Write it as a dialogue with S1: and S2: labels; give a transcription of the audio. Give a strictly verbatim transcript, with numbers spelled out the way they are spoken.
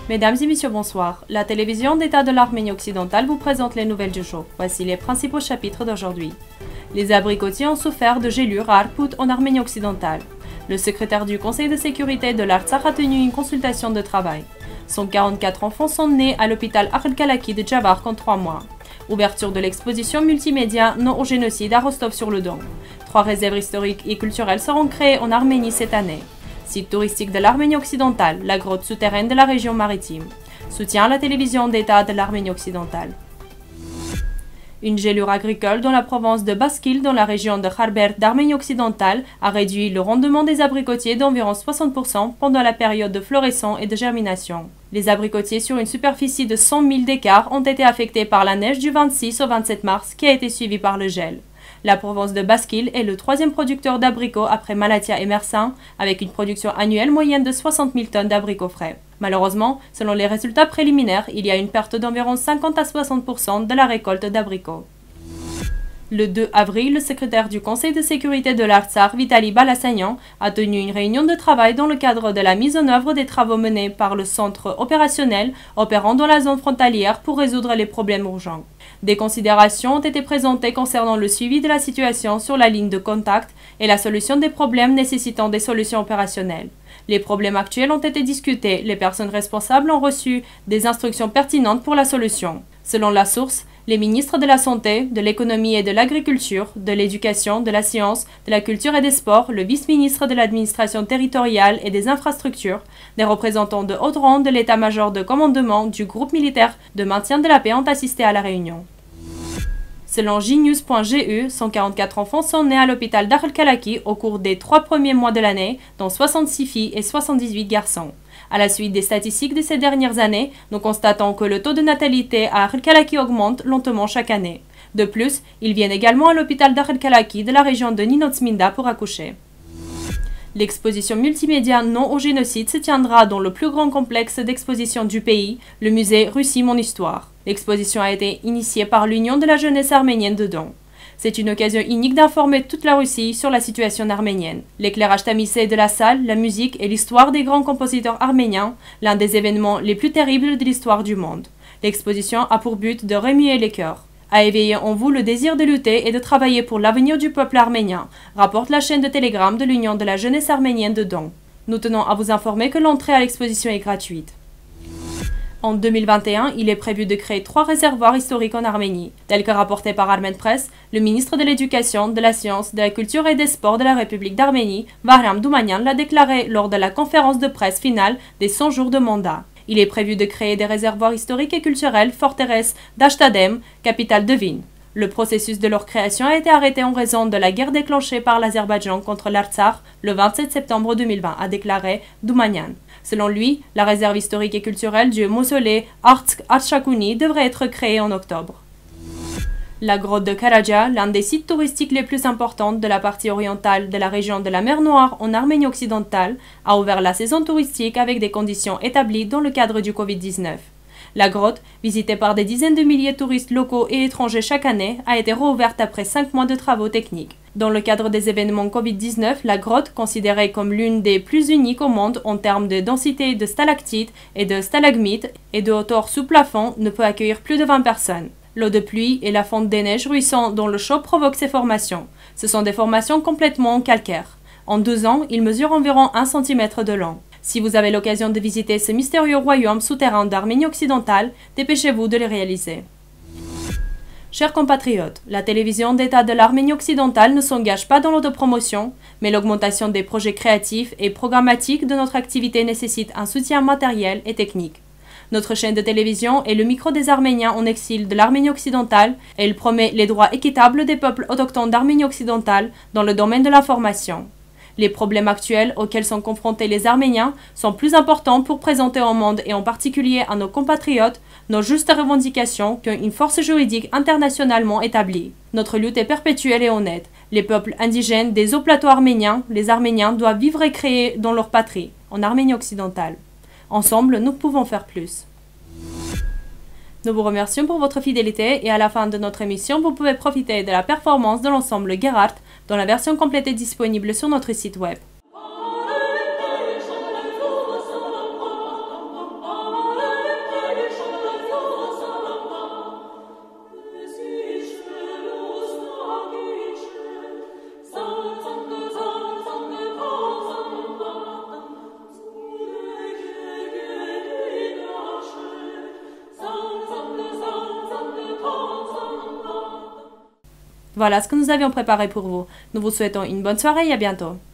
S1: Mesdames et messieurs, bonsoir. La télévision d'État de l'Arménie occidentale vous présente les nouvelles du jour. Voici les principaux chapitres d'aujourd'hui. Les abricotiers ont souffert de gelures à Arput en Arménie occidentale. Le secrétaire du Conseil de sécurité de l'Artsakh a tenu une consultation de travail. cent quarante-quatre enfants sont nés à l'hôpital Akhalkalaki de Djabark en trois mois. Ouverture de l'exposition multimédia Non au génocide à Rostov-sur-le-Don. Trois réserves historiques et culturelles seront créées en Arménie cette année. Site touristique de l'Arménie occidentale, la grotte souterraine de la région maritime. Soutien à la télévision d'État de l'Arménie occidentale. Une gelure agricole dans la province de Baskil, dans la région de Kharber d'Arménie occidentale, a réduit le rendement des abricotiers d'environ soixante pour cent pendant la période de floraison et de germination. Les abricotiers sur une superficie de cent mille d'écart ont été affectés par la neige du vingt-six au vingt-sept mars qui a été suivie par le gel. La province de Baskil est le troisième producteur d'abricots après Malatya et Mersin, avec une production annuelle moyenne de soixante mille tonnes d'abricots frais. Malheureusement, selon les résultats préliminaires, il y a une perte d'environ cinquante à soixante pour cent de la récolte d'abricots. Le deux avril, le secrétaire du Conseil de sécurité de l'Artsakh, Vitali Balassagnan, a tenu une réunion de travail dans le cadre de la mise en œuvre des travaux menés par le centre opérationnel opérant dans la zone frontalière pour résoudre les problèmes urgents. Des considérations ont été présentées concernant le suivi de la situation sur la ligne de contact et la solution des problèmes nécessitant des solutions opérationnelles. Les problèmes actuels ont été discutés, les personnes responsables ont reçu des instructions pertinentes pour la solution. Selon la source, les ministres de la Santé, de l'Économie et de l'Agriculture, de l'Éducation, de la Science, de la Culture et des Sports, le vice-ministre de l'Administration territoriale et des Infrastructures, des représentants de haut rang de l'état-major de commandement du groupe militaire de maintien de la paix ont assisté à la réunion. Selon J news point G E, cent quarante-quatre enfants sont nés à l'hôpital d'Akhalkalaki au cours des trois premiers mois de l'année, dont soixante-six filles et soixante-dix-huit garçons. À la suite des statistiques de ces dernières années, nous constatons que le taux de natalité à Akhalkalaki augmente lentement chaque année. De plus, ils viennent également à l'hôpital d'Akhalkalaki de la région de Ninotsminda pour accoucher. L'exposition multimédia Non au génocide se tiendra dans le plus grand complexe d'exposition du pays, le musée Russie Mon Histoire. L'exposition a été initiée par l'Union de la jeunesse arménienne de Don. C'est une occasion unique d'informer toute la Russie sur la situation arménienne. L'éclairage tamisé de la salle, la musique et l'histoire des grands compositeurs arméniens, l'un des événements les plus terribles de l'histoire du monde. L'exposition a pour but de remuer les cœurs, à éveiller en vous le désir de lutter et de travailler pour l'avenir du peuple arménien, rapporte la chaîne de Telegram de l'Union de la jeunesse arménienne de Don. Nous tenons à vous informer que l'entrée à l'exposition est gratuite. En deux mille vingt et un, il est prévu de créer trois réservoirs historiques en Arménie. Tel que rapporté par Armen Press, le ministre de l'Éducation, de la Science, de la Culture et des Sports de la République d'Arménie, Bahram Doumanyan, l'a déclaré lors de la conférence de presse finale des cent jours de mandat. Il est prévu de créer des réservoirs historiques et culturels forteresse d'Ashtadem, capitale de Vin. Le processus de leur création a été arrêté en raison de la guerre déclenchée par l'Azerbaïdjan contre l'Artsakh le vingt-sept septembre deux mille vingt, a déclaré Doumanyan. Selon lui, la réserve historique et culturelle du mausolée Artsakh-Artsakhouni devrait être créée en octobre. La grotte de Karaja, l'un des sites touristiques les plus importants de la partie orientale de la région de la mer Noire en Arménie occidentale, a ouvert la saison touristique avec des conditions établies dans le cadre du covid dix-neuf. La grotte, visitée par des dizaines de milliers de touristes locaux et étrangers chaque année, a été rouverte après cinq mois de travaux techniques. Dans le cadre des événements covid dix-neuf, la grotte, considérée comme l'une des plus uniques au monde en termes de densité de stalactites et de stalagmites et de hauteur sous plafond, ne peut accueillir plus de vingt personnes. L'eau de pluie et la fonte des neiges ruissant dans le chaud provoquent ces formations. Ce sont des formations complètement calcaires. En douze ans, ils mesurent environ un centimètre de long. Si vous avez l'occasion de visiter ce mystérieux royaume souterrain d'Arménie occidentale, dépêchez-vous de le réaliser. Chers compatriotes, la télévision d'État de l'Arménie occidentale ne s'engage pas dans l'autopromotion, mais l'augmentation des projets créatifs et programmatiques de notre activité nécessite un soutien matériel et technique. Notre chaîne de télévision est le micro des Arméniens en exil de l'Arménie occidentale et elle promet les droits équitables des peuples autochtones d'Arménie occidentale dans le domaine de l'information. Les problèmes actuels auxquels sont confrontés les Arméniens sont plus importants pour présenter au monde et en particulier à nos compatriotes nos justes revendications qu'une force juridique internationalement établie. Notre lutte est perpétuelle et honnête. Les peuples indigènes des hauts plateaux arméniens, les Arméniens, doivent vivre et créer dans leur patrie, en Arménie occidentale. Ensemble, nous pouvons faire plus. Nous vous remercions pour votre fidélité et à la fin de notre émission, vous pouvez profiter de la performance de l'ensemble Gerhardt dont la version complète est disponible sur notre site web. Voilà ce que nous avions préparé pour vous. Nous vous souhaitons une bonne soirée et à bientôt.